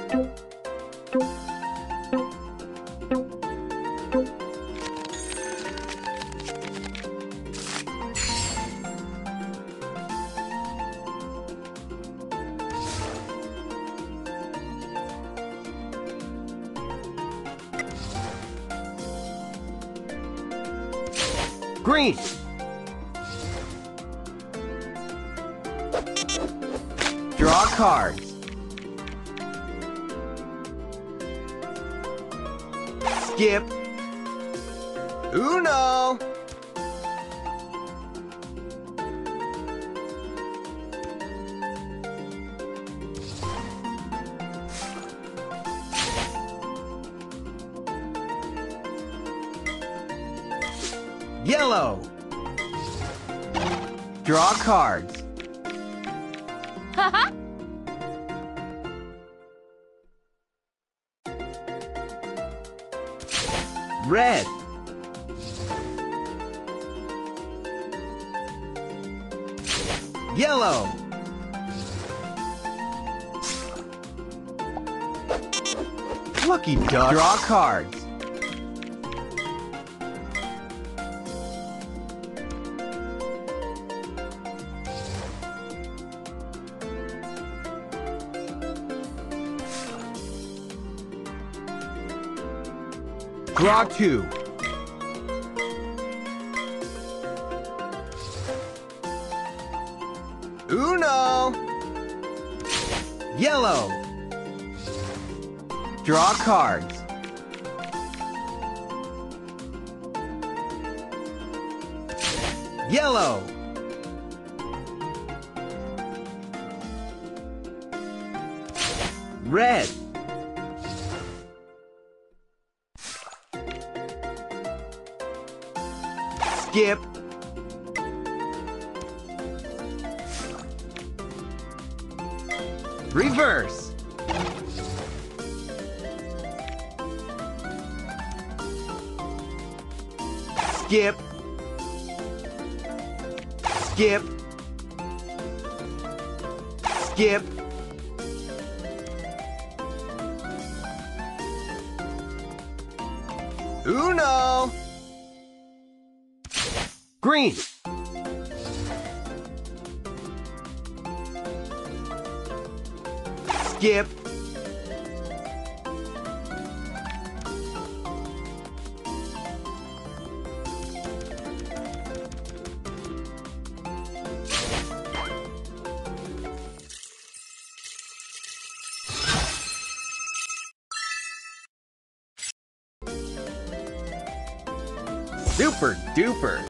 Green. Draw cards. Skip. Uno. Yellow. Draw cards. Haha. Red. Yellow. Lucky duck. Draw cards. Draw two. Uno. Yellow. Draw cards. Yellow. Red. Skip. Reverse. Skip. Skip. Skip. Uno. Green. Skip. Super duper.